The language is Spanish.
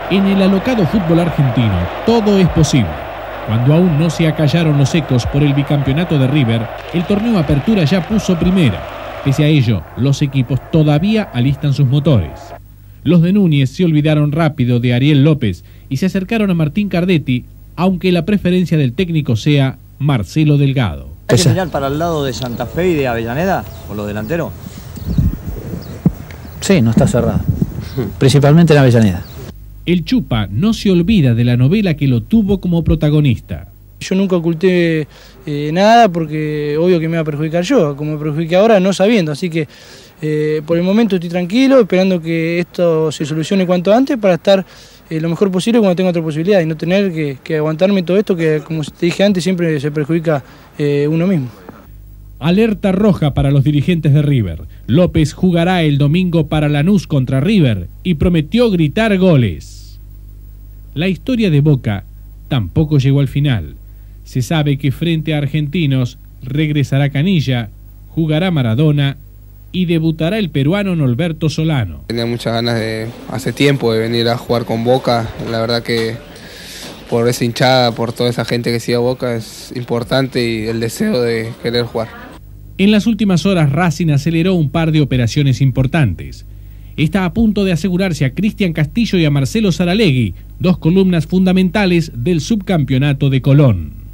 En el alocado fútbol argentino, todo es posible. Cuando aún no se acallaron los ecos por el bicampeonato de River, el torneo Apertura ya puso primera. Pese a ello, los equipos todavía alistan sus motores. Los de Núñez se olvidaron rápido de Ariel López y se acercaron a Martín Cardetti, aunque la preferencia del técnico sea Marcelo Delgado. ¿Hay que mirar para el lado de Santa Fe y de Avellaneda, por los delanteros? Sí, no está cerrado. Principalmente en Avellaneda. El Chupa no se olvida de la novela que lo tuvo como protagonista. Yo nunca oculté nada porque obvio que me iba a perjudicar yo, como me perjudiqué ahora no sabiendo, así que por el momento estoy tranquilo, esperando que esto se solucione cuanto antes para estar lo mejor posible cuando tenga otra posibilidad y no tener que aguantarme todo esto que, como te dije antes, siempre se perjudica uno mismo. Alerta roja para los dirigentes de River. López jugará el domingo para Lanús contra River y prometió gritar goles. La historia de Boca tampoco llegó al final. Se sabe que frente a Argentinos regresará Canilla, jugará Maradona y debutará el peruano Norberto Solano. Tenía muchas ganas hace tiempo de venir a jugar con Boca. La verdad que por esa hinchada, por toda esa gente que sigue a Boca es importante y el deseo de querer jugar. En las últimas horas Racing aceleró un par de operaciones importantes. Está a punto de asegurarse a Cristian Castillo y a Marcelo Saralegui, dos columnas fundamentales del subcampeonato de Colón.